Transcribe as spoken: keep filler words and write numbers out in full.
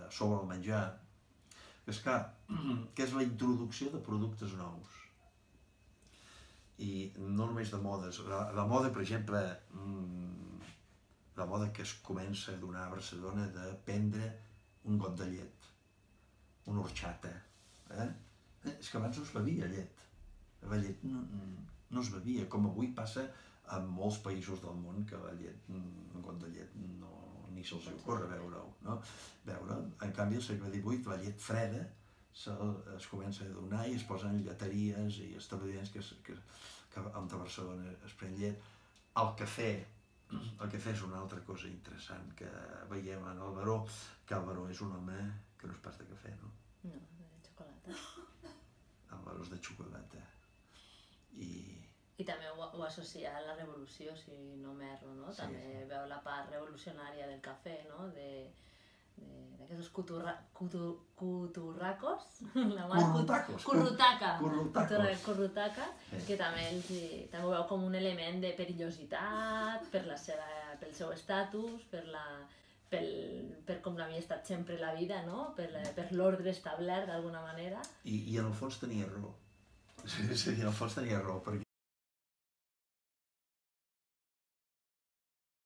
sobre el menjar, que és clar, que és la introducció de productes nous. I no només de modes, la, la moda, per exemple, la moda que es comença a donar a Barcelona de prendre un got de llet, una horchata. Eh? És que abans no es bevia llet. La llet no, no es bevia, com avui passa en molts països del món, que la llet, un got de llet no, ni se'ls ocorre veure-ho. No? Veure. En canvi, al segle divuit, la llet freda se, es comença a donar i es posen lleteries i establiments que, que, que entre Barcelona es pren llet. El cafè, el cafè és una altra cosa interessant que veiem en el Baró, que el Baró és un home que no és pas de cafè, no? No, de xocolata. El Baró és de xocolata. I... I també ho, ho associa a la revolució, si no m'erro, no? Sí, també sí. veu la part revolucionària del cafè, no? De, d'aquests cuturra, cutu, cuturracos, la mar, Currutacos. currutaca, Currutacos. currutaca, Sí. que també, els, també ho veu com un element de perillositat, per la seva, pel seu estatus, per la, pel, per com havia estat sempre la vida, no? Per, per l'ordre establert d'alguna manera. I, I en el fons tenia raó. Sí, sí, en el fons tenia raó, perquè